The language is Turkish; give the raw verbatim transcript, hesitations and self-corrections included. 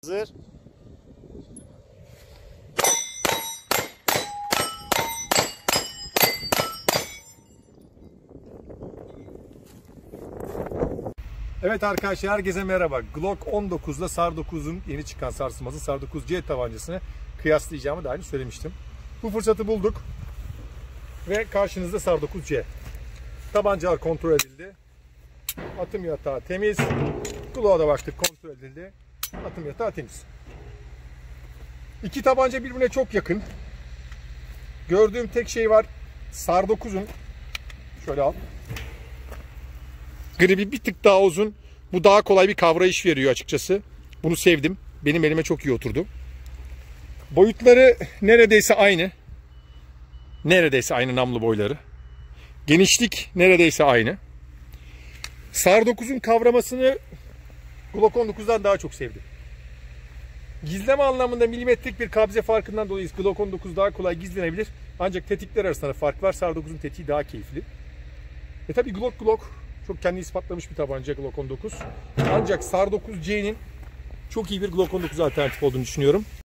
Hazır. Evet arkadaşlar, herkese merhaba. Glock on dokuzla SAR dokuzun yeni çıkan sarsılmazı SAR dokuz C tabancasını kıyaslayacağımı daha önce söylemiştim. Bu fırsatı bulduk ve karşınızda SAR dokuz C. Tabancalar kontrol edildi. Atım yatağı temiz. Glock'a da baktık, kontrol edildi. Atım yatağı temiz. İki tabanca birbirine çok yakın. Gördüğüm tek şey var. SAR dokuzun şöyle al. Gribi bir tık daha uzun. Bu daha kolay bir kavrayış veriyor açıkçası. Bunu sevdim. Benim elime çok iyi oturdu. Boyutları neredeyse aynı. Neredeyse aynı namlu boyları. Genişlik neredeyse aynı. SAR dokuzun kavramasını Glock on dokuzdan daha çok sevdim. Gizleme anlamında milimetrik bir kabze farkından dolayı Glock on dokuz daha kolay gizlenebilir. Ancak tetikler arasında fark var. SAR dokuzun tetiği daha keyifli. E tabi Glock Glock çok kendini ispatlamış bir tabanca Glock on dokuz. Ancak SAR dokuz C'nin çok iyi bir Glock on dokuz alternatif olduğunu düşünüyorum.